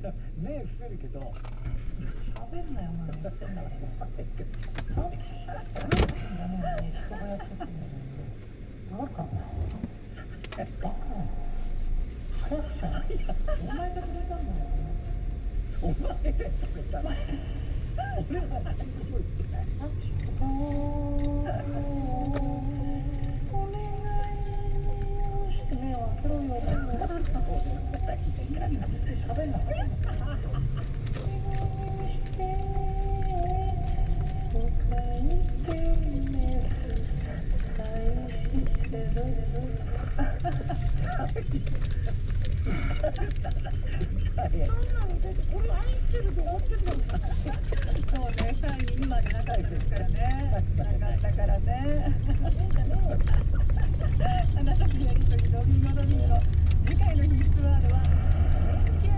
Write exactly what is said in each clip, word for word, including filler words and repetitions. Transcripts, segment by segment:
目伏せるけど喋んなよ、お前言ってんだから。喋ってんじゃねえのに人がやってくんだよ。バカな。え、バカな。早くしゃないや。お前がくれたんだよ。 お前がくれたんだよ。俺は何も言ってない。 おー、お願いして目を開けろよ。喋んな。そうね、サイン今までなかったですからね。なかったからね。あなたとやりとりドミンゴドミンゴ。次回の秘密ワードは連休。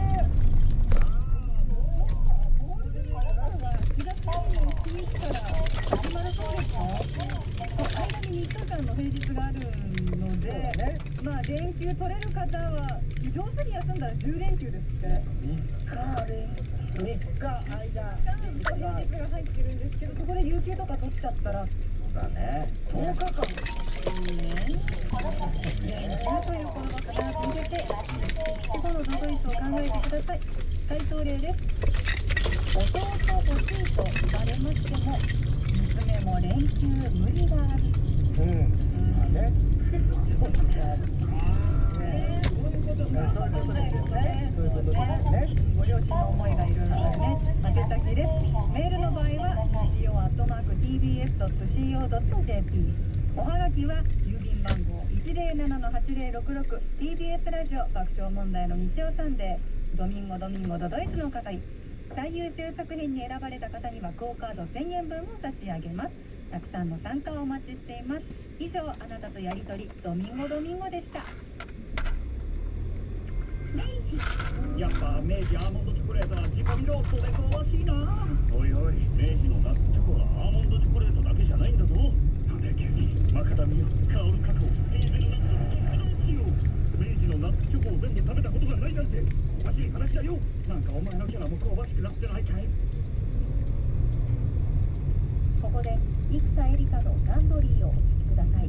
ゴールデンウィークはしがつにじゅういちにちから始まるそうですよ。間にみっかかんの平日があるので、まあ連休取れる方は上手に休んだらじゅうれんきゅうですって。 みっか間平日が入ってるんですけど、そこで有給とか取っちゃったらそうだね。 とおかかん。連休ということが必ず入れて、この都度いつを考えてください。回答例です。弟欲しいと言われましても、娘も連休無理がある。 うん。まあね。そうだね。そういうことだ。そういうことですよね。そういうことですね。 ご両親の思いがいろいろあるね。宛先です。メールの場合は ジーオー アットマーク ティービーエス ドット シーオー ドット ジェーピー。おはがきは郵便番号 いちゼロななのはちゼロろくろく ティービーエス ラジオ爆笑問題の日曜サンデードミンゴドミンゴドドイツの係。最優秀作品に選ばれた方にはクオカードせんえんぶんを差し上げます。たくさんの参加をお待ちしています。以上、あなたとやりとりドミンゴドミンゴでした。 やっぱ明治アーモンドチョコレートは自己ビローストで香ばしいな。おいおい、明治のナッツチョコはアーモンドチョコレートだけじゃないんだぞ。なんで急にマカダミア、香るカカオ、ヘーゼルナッツの特納仕様。明治のナッツチョコを全部食べたことがないなんておかしい話だよ。なんかお前のキャラも香ばしくなってないかい。 ここで生田絵梨花のランドリーをお聴きください。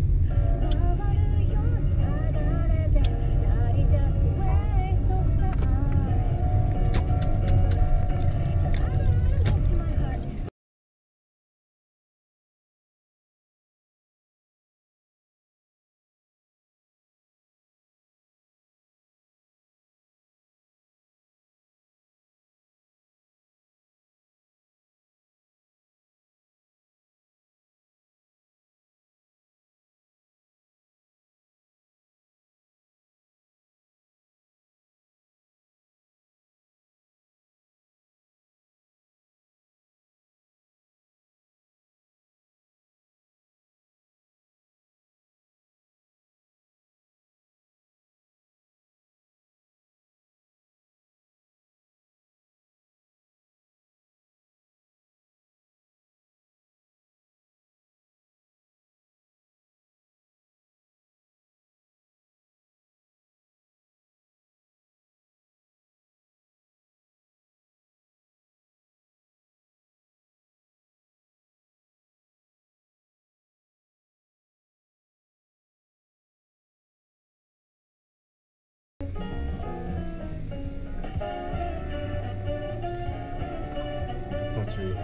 途中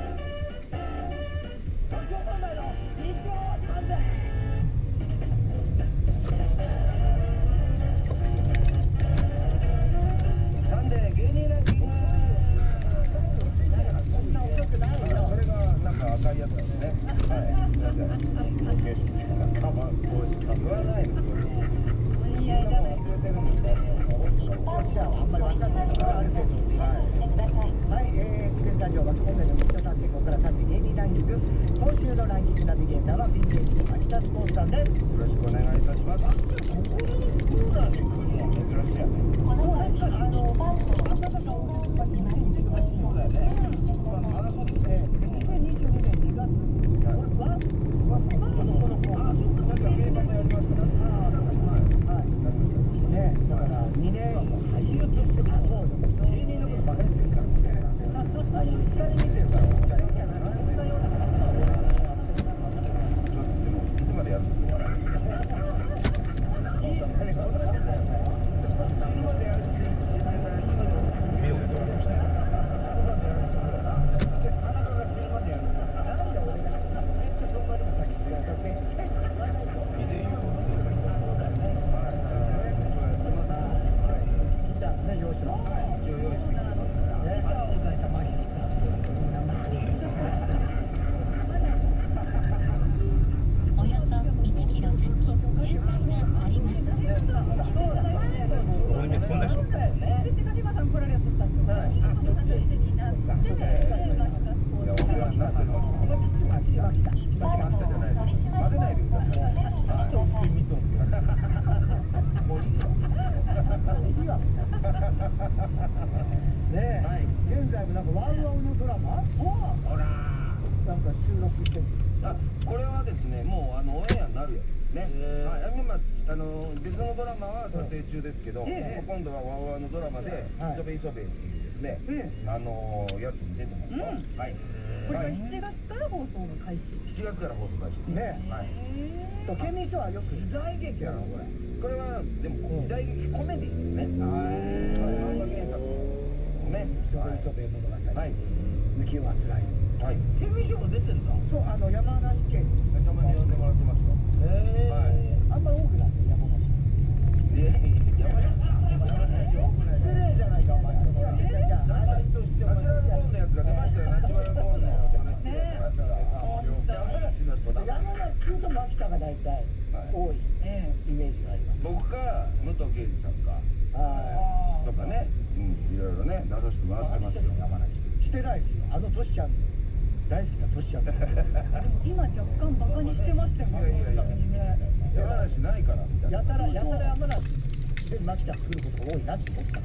なんで芸人ランキングそんな遅くないよ。それがなんか赤いやつなんでね。はい。すみません。ロケーション。あ、まあ、こう言わないの。 いやいやね。 一般道取締りポイントに注意してください。 はい、えー、スタジオバックコンベの日さんでここからさんじ芸人ランキング。今週のランキングナビゲーターはピンクエイチ秋田スポーツさんです。よろしくお願いいたします。あ、ここのコーナーで来るのは珍しいよね。 この先一般道信号無視待ち伏せエリアに注意してください。 マラソンですね。にせんにじゅうにねんにがつ。これは、これはこのこのこのあ、そうか、なんか競馬もやりますから。ああ、なんかはいはい。ね、だからにねん俳優としてもそうよ。芸人のマほらなんか収録してる。あ、これはですね、もうあのオンエアになるやつね。はい、今あの別のドラマは撮影中ですけど、今度はワウワウのドラマで磯部磯部っていうですね、あのやつに出てますよ。はい。 これはしちがつから放送が開始。 しちがつから放送開始ですね。はい。と県民賞はよく時代劇やろこれ。これはでも時代劇コメディですね。はい。漫画原作ね。磯部磯部物語。はい。浮世はつらい。はい。県民賞も出てんだ。そう、あの山梨県たまに呼んでもらってますよ。へえ。はい。あんま多くない山梨。ええ、山梨。失礼じゃないかお前。じゃあナチュラルボーンのやつが出ましたよ。ナチュラルボーンの話してもらったら。山梨の人だ。山梨と牧田が大体多いイメージがあります。僕か武藤敬司さんか。とかね。うん、いろいろね出させてもらってますよ。山梨。してないですよ。あのトシちゃん。大好きなトシちゃん。 今若干バカにしてましたよね。 山梨ないからみたいな。やたらやたら山梨で牧田来ることが多いなって思ったから。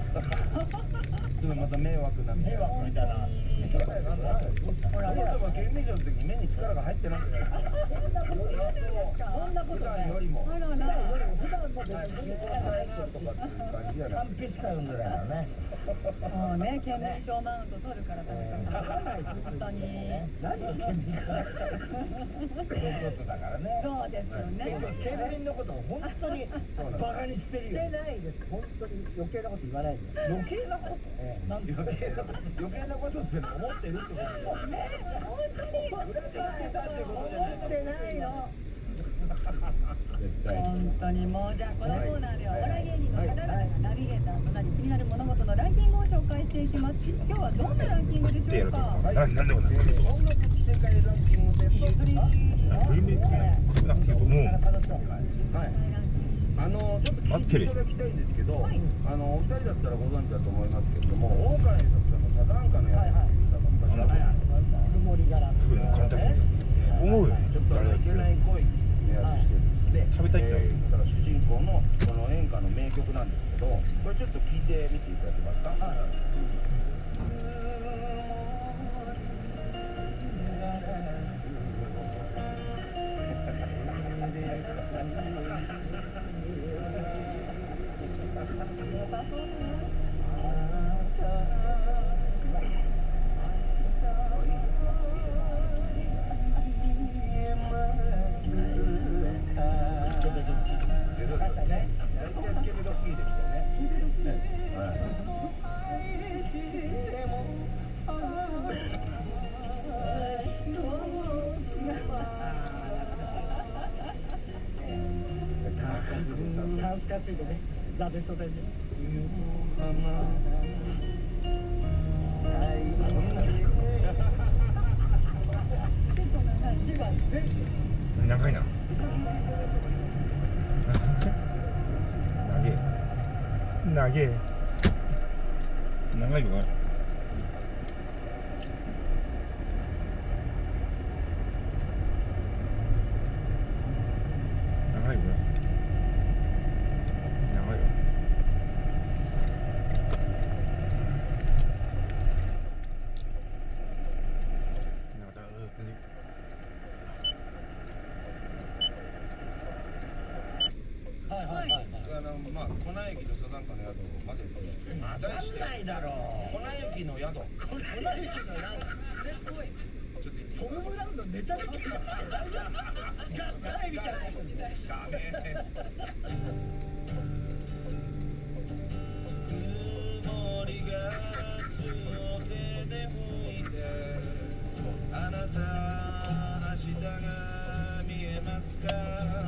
それまた迷惑な迷惑みたいな。ほら、あの人は県民賞の時に目に力が入ってないんだよ。そんなことないよりも。あらら。普段の別に力が入ってるとかっていう感じじゃない。完璧か読んでないからね。 もうね、県民賞マウント取るから誰か本当に。 何を県民か。そういうことだからね。 そうですよね。 県民のことを本当にバカにしてるよ。してないです。本当に余計なこと言わないで。余計なこと。なんで余計な余計なことって思ってるってことね。本当に裏で言ってたってことじゃない。思ってないの。 本当にもうじゃあこのコーナーではお笑い芸人の方々がナビゲーターとなり気になる物事のランキングを紹介していきます。今日はどんなランキングでしょうか。 なんでもなくてと音楽世界ランキングベストスリー。 振り向くなくていうともうあのちょっと聞いていただきたいんですけど、はい、あのお二人だったらご存知だと思いますけれども、大川栄作さんのサザンカのやつが昔あった曇りガラスふうの簡単に思うよね。 ちょっといけない恋のやつしてる。 食べたいんだよ。 だから主人公のこの演歌の名曲なんですけど、これちょっと聞いてみていただけますか。はい。ザ・ベストテンで長いな。長え。長え。長いのかな。長いよな。 まあ、粉雪とサザンカの宿を混ぜて、混ざんないだろう。粉雪の宿。粉雪の宿。それっぽい。ちょっとトム・ブラウンのネタみたいな。大丈夫。合体みたいな。ダメ。曇りガラスを手で拭いて、あなた明日が見えますか。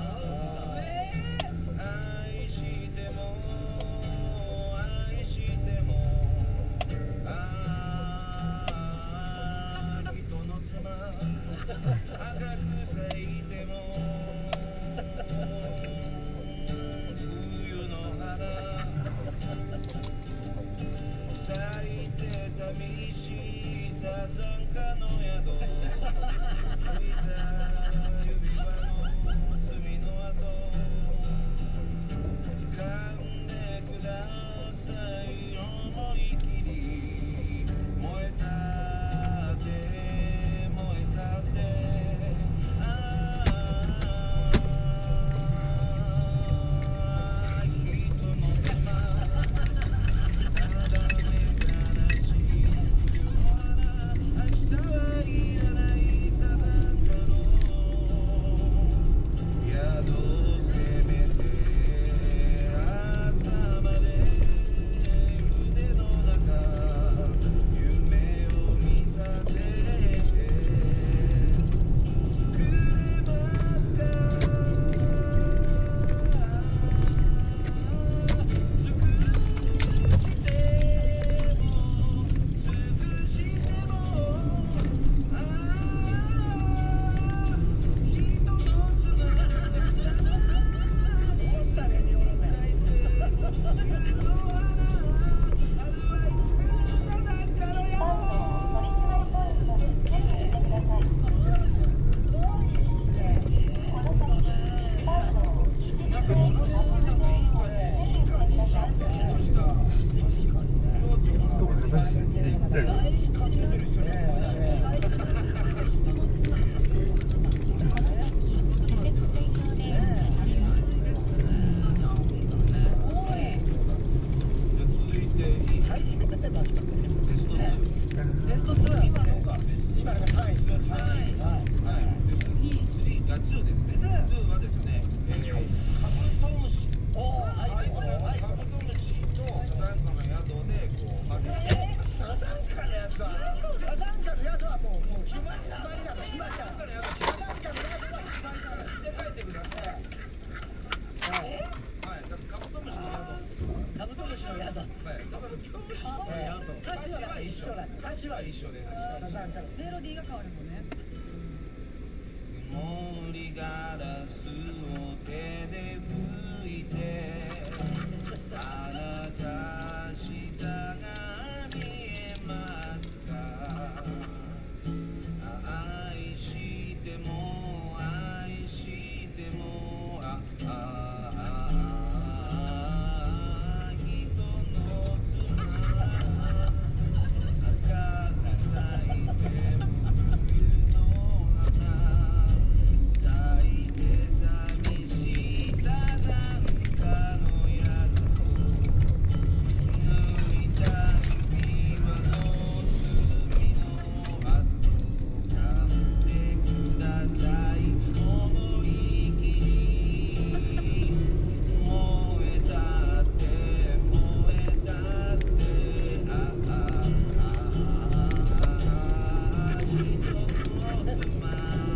寂しいサザンカの宿、拭いた指輪の罪の跡、噛んでください思い切り燃えたさ、火山下の宿はもうもう決まりなの、決まりなの、火山下の宿は決まりなの。 着て帰ってください。はい、だってカブトムシの宿。 カブトムシの宿。 はい、だからカブトムシの宿。 歌詞は一緒だ。歌詞は一緒です。火山下のメロディーが変わるもんね。 曇りガラスを手で拭いて、あなた下が見えますか。愛しても愛してもあああ人の妻赤く咲いても冬の花咲いて寂しさが他の宿抜いた指輪の隅の跡買ってください思い切り燃えたって燃えたってああああ人の妻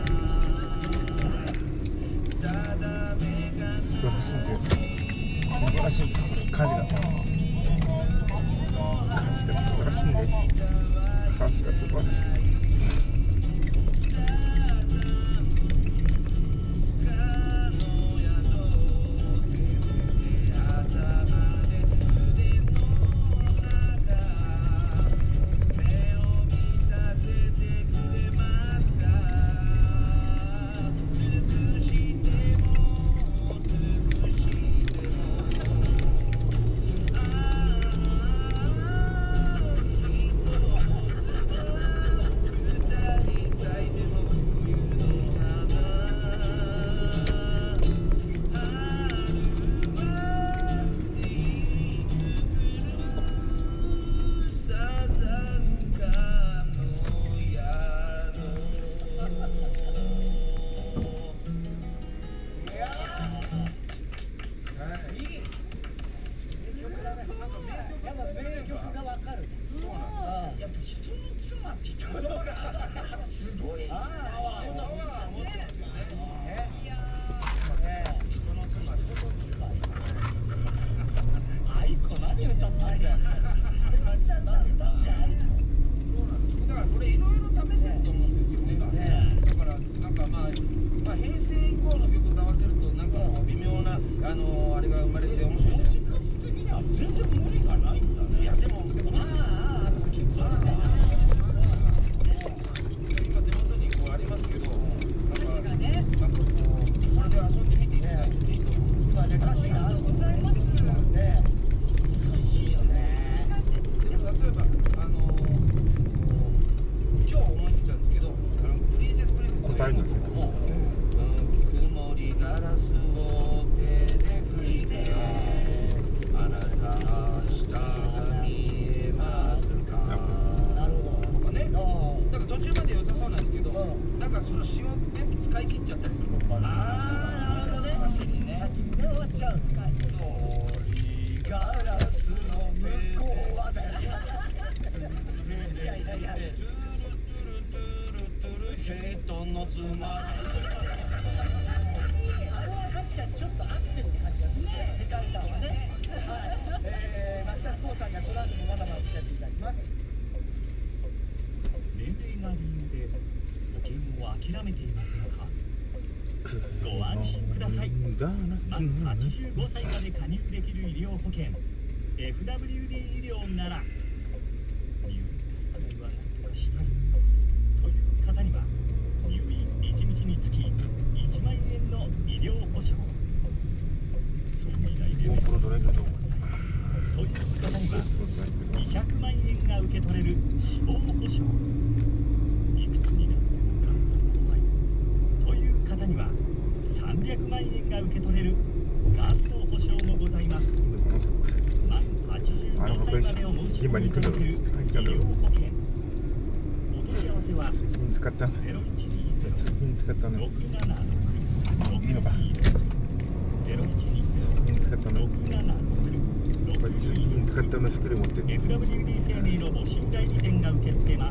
定めが素晴らしいんだよ。素晴らしいんだよ。歌詞が歌詞が素晴らしいんだよ。歌詞が素晴らしい。 諦めていますのか。ご安心ください。満はちじゅうごさいまで加入できる医療保険 エフダブリューディー 医療なら入院くらいは何とかしたいという方には入院いちにちにつきいちまんえんの医療保障、総理大レベルという方にはにひゃくまんえんが受け取れる死亡保障、いくつになってもがんが怖いという方にはさんびゃくまんえんが受け取れるがんの保障もございます。満はちじゅうごさいまでを申し込んでいただける医療保険、お問い合わせはゼロいちにゼロ ろくななろく ろくにーゼロいちにゼロ ろくななろく ろくにーゼロ次に使ったの服で持ってる。 エフダブリューディー 生命の募集代理店が受け付けます。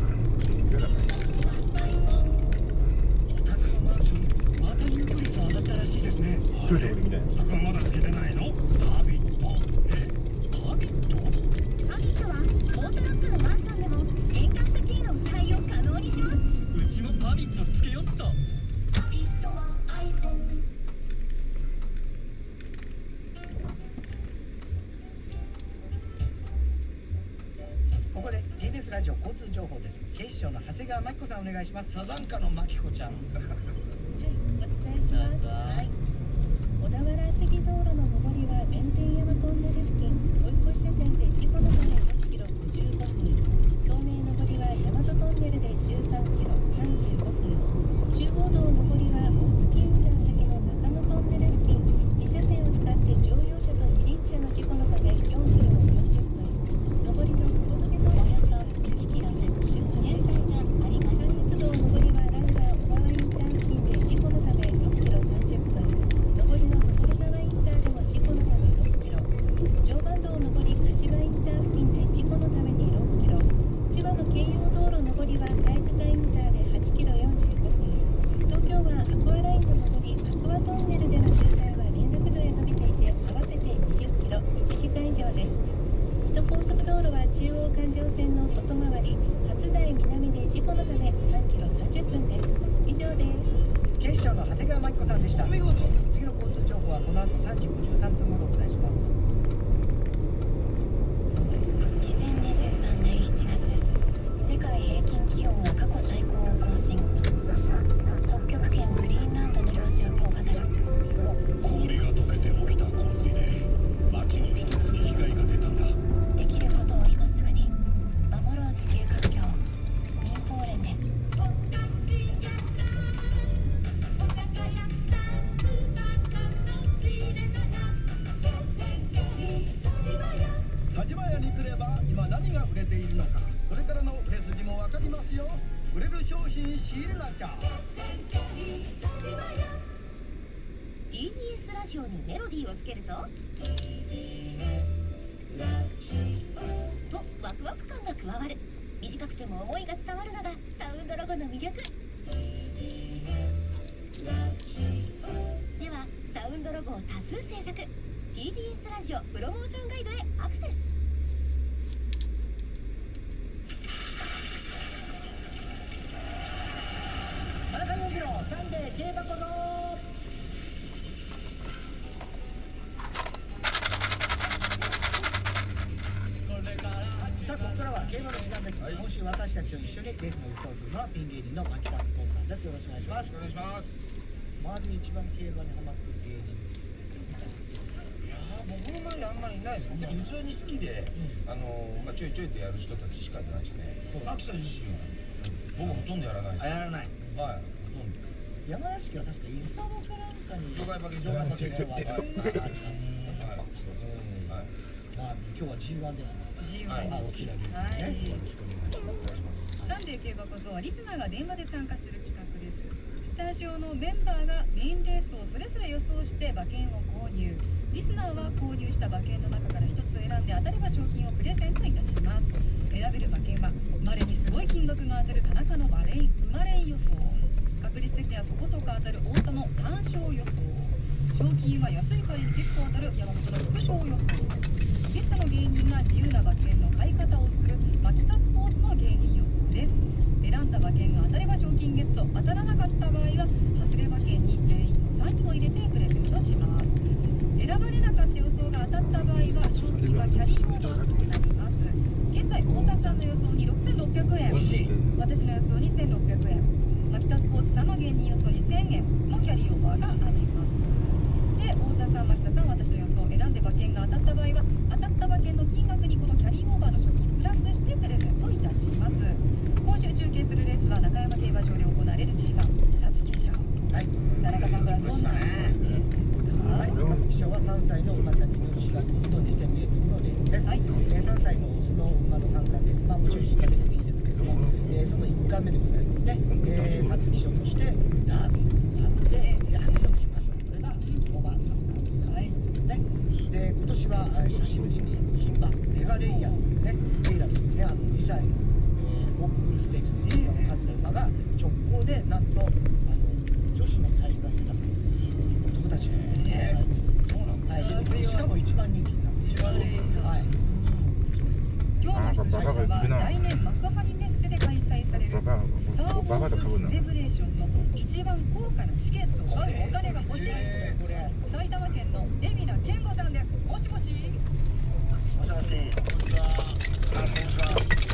ここで ティービーエス ラジオ交通情報です。警視庁の長谷川真紀子さんお願いします。 サザンカのマキコちゃん。 はい、お伝えします。はい。小田原厚木道路の上りは弁天山トンネル付近追い越し車線で事故のためろっキロごじゅうごふん、東名上りは大和トンネルでじゅうさんキロさんじゅうごふん、中央道上りは大月インター先の中野トンネル付近に車線を使って乗用車と二輪車の事故のためよんキロよんじゅっぷん、上りの小峠のおよそいちキロ先渋滞があります。関越道上りはランナー小川インター付近で事故のためろっキロさんじゅっぷん、上りの所沢インターでも事故のためろっキロ、常磐道上り柏インター付近で事故のためにろっキロ、千葉の京葉道路上りは貝塚インターではちキロよんじゅうごふん、東京湾アクアラインの上りアクアトンネルでの渋滞は連絡道へ伸びていて合わせてにじゅっキロいちじかん以上です。首都高速道路は中央環状線の外回り初台南で事故のためさんキロさんじゅっぷんです。以上です。 警視庁の長谷川真紀子さんでした。 お見事。 次の交通情報はこの後さんじごじゅうさんぷん頃お伝えします。 にせんにじゅうさんねんしちがつ、世界平均気温が過去最高を更新。北極圏グリーンランドの領収書を語る。 氷が溶けて起きた洪水で町の一つに被害が出たんだ。 できることを今すぐに守ろう地球環境。民放連です。 田島屋に来れば今何が売れているのか、これからの売れ筋も分かりますよ。売れる商品仕入れなきゃ。 ティービーエス ラジオにメロディーをつけるととワクワク感が加わる。短くても思いが伝わるのがサウンドロゴの魅力では、サウンドロゴを多数制作。 ティービーエス ラジオプロモーションガイドへアクセス。 田中裕次郎サンデー競馬小僧。さあ、ここからは競馬の時間です。今週私たちと一緒にレースの予想するのはピン芸人の牧田スポンさんです。よろしくお願いします。 お願いします。 周りで一番競馬にハマってる芸人。 いやー、僕の周りあんまりいないです。でも普通に好きで、あのーまあ、ちょいちょいとやる人たちしかいないしね。秋田自身は、僕ほとんどやらないです。 あ、やらない。 はい、ほとんど。 山梨県は確か伊佐野かなんかに場外馬券場外馬券場外があったんですはい。はい。 まあ今日は ジーワン ですね。 ジーはいワン大きなレースはいですね。 よろしくお願いします。 サンデー競馬こそはリスナーが電話で参加する企画です。スタジオのメンバーがメインレースをそれぞれ予想して馬券を購入。リスナーは購入した馬券の中から一つ選んで当たれば賞金をプレゼントいたします。選べる馬券は稀にすごい金額が当たる田中の馬連馬連予想、確率的にはそこそこ当たる太田の単勝予想、賞金は安い仮に結構当たる山本の副賞予想、ゲストの芸人が自由な馬券の買い方をする牧田スポーツの芸人予想です。選んだ馬券が当たれば賞金ゲット、当たらなかった場合は外れ馬券に全員のサインを入れてプレゼントします。選ばれなかった予想が当たった場合は賞金はキャリーオーバーとなります。現在太田さんの予想にろくせんろっぴゃくえん、 惜しい。 私の予想にせんろっぴゃくえん、牧田スポーツさんの芸人予想にせんえんのキャリーオーバーがあります。で、太田さん、牧田さん、私の予想、選んで馬券が当たった場合は当たった馬券の金額にこのキャリーオーバーの賞金プラスしてプレゼントいたします。今週中継するレースは中山競馬場で行われる ジーワン 皐月賞。 はい。 田中さんからどんなレースですか？ はい。皐月賞はさんさいの馬たちのしがつオスのにせんメートルのレースです。 はい。 えーさんさいのオスの馬の三冠レース、まあもちろん引かれてもいいですけれども、えーそのいっかんめでございますね。えー皐月賞としてダービーがあって、で初の菊花賞、これがおばあさんなんですね。で、今年はえー久しぶりに牝馬メガレイヤーね、レイラですね、あのにさいの、えー、ホークフルステークスで馬が勝った馬が直行でなんとあの女子の大会でなく男たちの、えー、そうなんですよ。しかも一番人気になっています。はい。 今日の出場者は来年幕張メッセで開催されるスター・ウォーズ・セレブレーションの一番高価なチケットを買うお金が欲しい。埼玉県の海老名健吾さんです。もしもし。 もしもし。こんにちは。あ、こんにちは。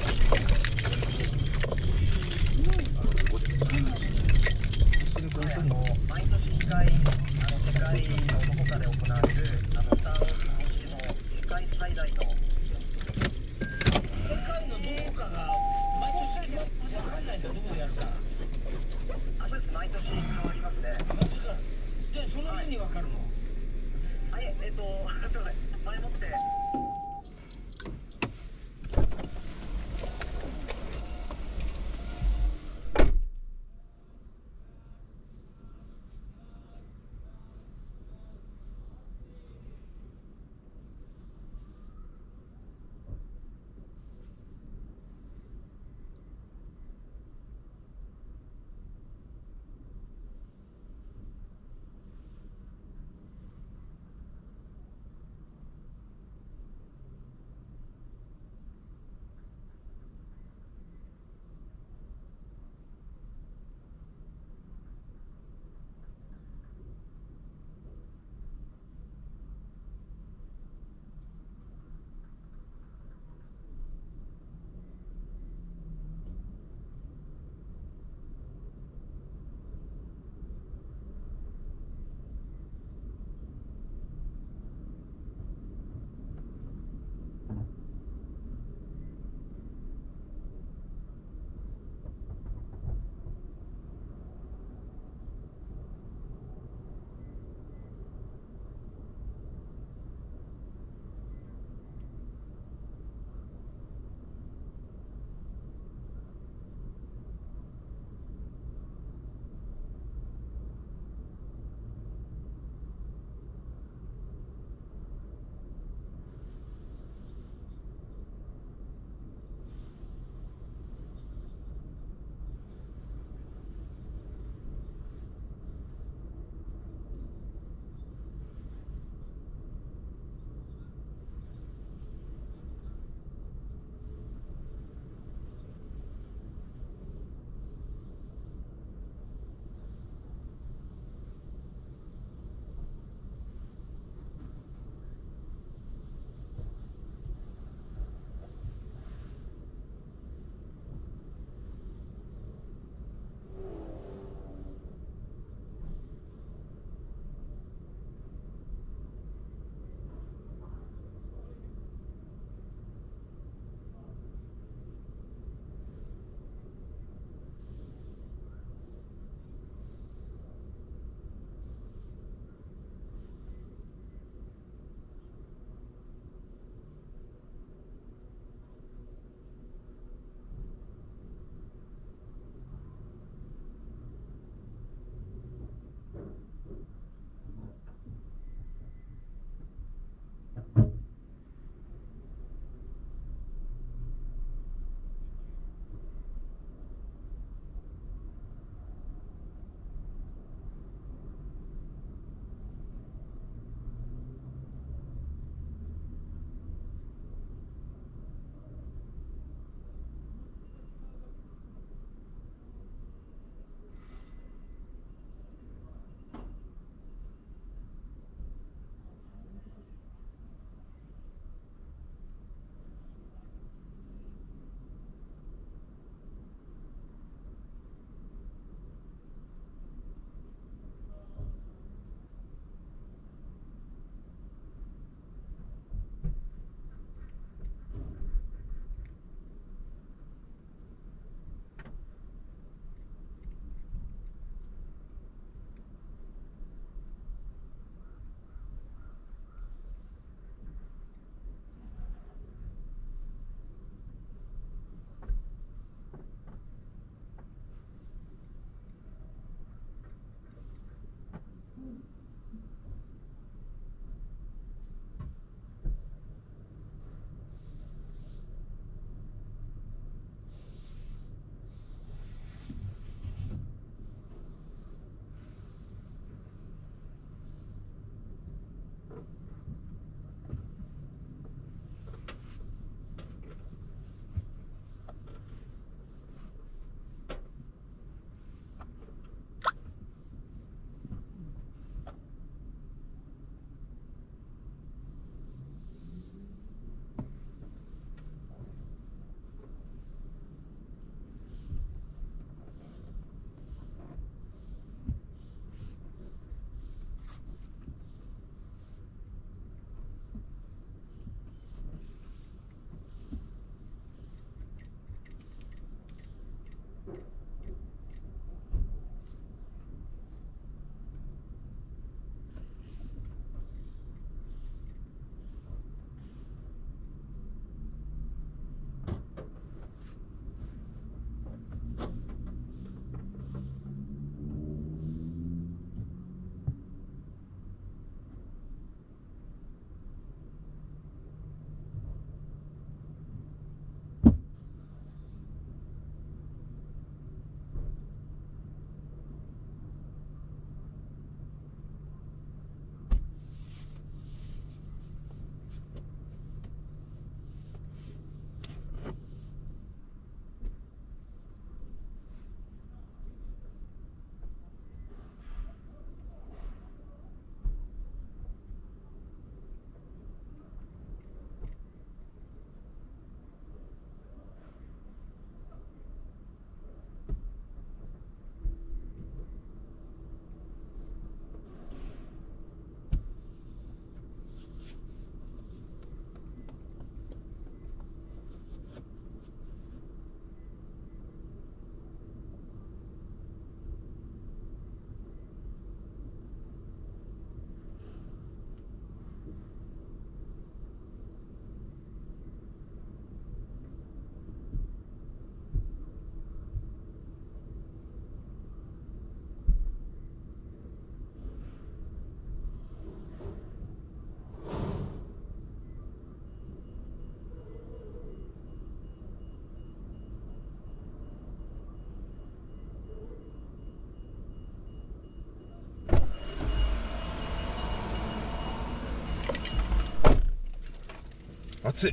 暑い。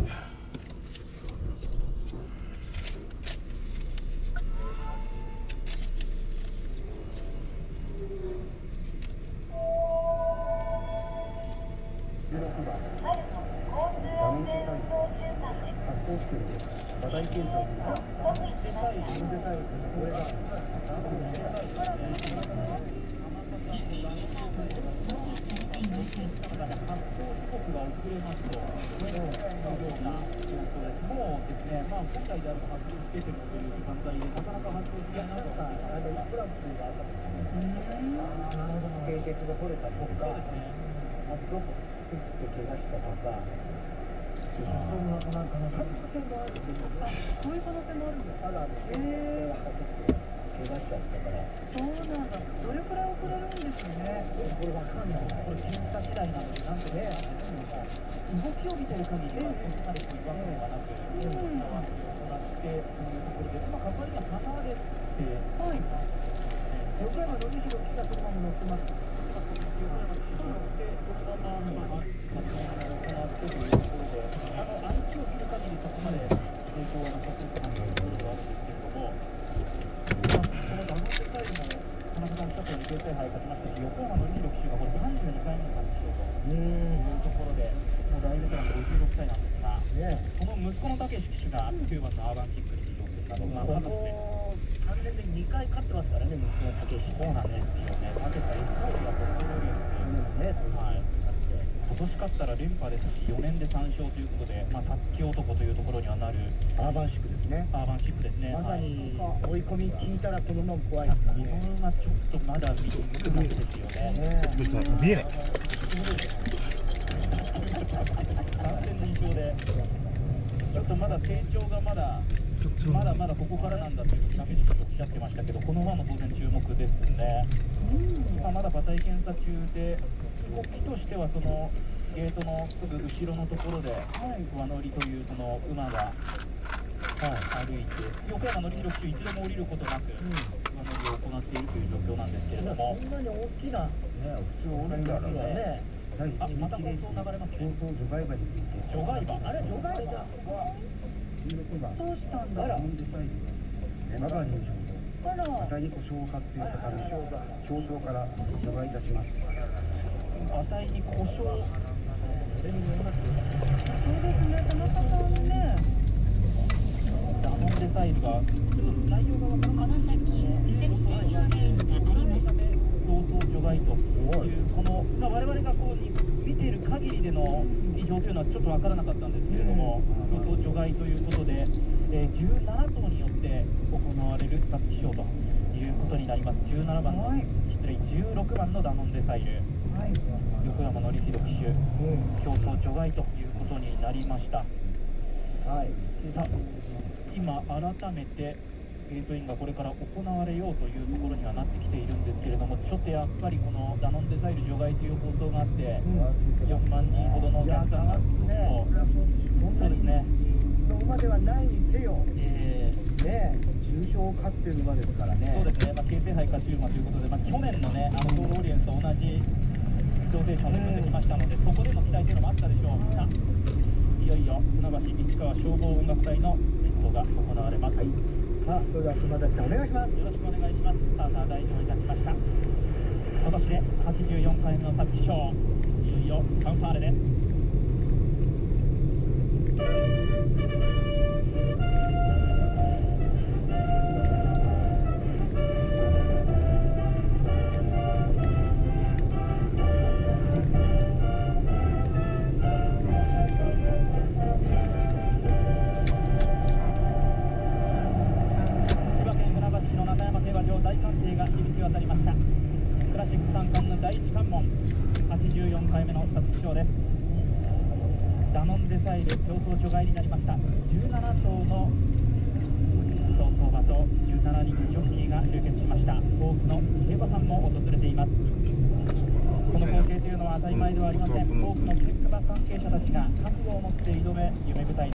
見えない。 ちょっとまだ成長がまだまだまだここからなんだというふうに竹内さんおっしゃってましたけど、この馬も当然注目ですね。まあ、まだ馬体検査中で、動きとしてはそのゲートのすぐ後ろのところで上乗りというその馬が、はい、歩いて、横山典弘騎手一度も降りることなく上乗りを行っているという状況なんですけれども、 そんなに大きな、ね、普通降りるからね。 あ、また放送流れますね。 放送除外馬について。 除外馬、あれ除外馬。 どうしたんだろう。まだ入賞。あら。浅井故障化っていう方の表彰から除外いたします。 浅井に故障。それによります。 そうですね、田中さんね。 ダノンデサイルがちょっと内容がわからない。 この先右折専用レーンがあります。 同等除外というこの、まあ、我々がこう見ている限りでの異常というのはちょっと分からなかったんですけれども、同等除外ということで、えー、じゅうなな頭によって行われる皐月賞ということになります。じゅうななばんの、失礼じゅうろくばんのダノンデサイル、はい、横山典弘騎手、競争除外ということになりました。はい、さあ今改めてゲートインがこれから行われようというところにはなってきているんですけれども、ちょっとやっぱりこのダノンデサイル除外という放送があって、うん、よんまんにんほどのお客さんが、ね、そうですね、 その馬ではないにせよ、 えー、 ね、重賞を勝っている馬ですからね。 そうですね、まあ、京成杯勝ち馬ということで、まあ、去年のね、あのソールオリエンスと同じローテーションで組んできましたので、そこでの期待というのもあったでしょう。さあ、いよいよ船橋市川消防音楽隊の演奏が行われます。はい、 さあ、それでは島崎さんお願いします。 よろしくお願いします。さあさあ、大丈夫いたしました。今年ではちじゅうよんかいめの皐月賞、いよいよカンファーレです。ダノンデサイル競争除外になりました。じゅうななとうの競走馬とじゅうななにんジョッキーが集結しました。多くの競馬ファンも訪れています。この光景というのは当たり前ではありません。多くの競馬関係者たちが覚悟を持って挑む夢舞台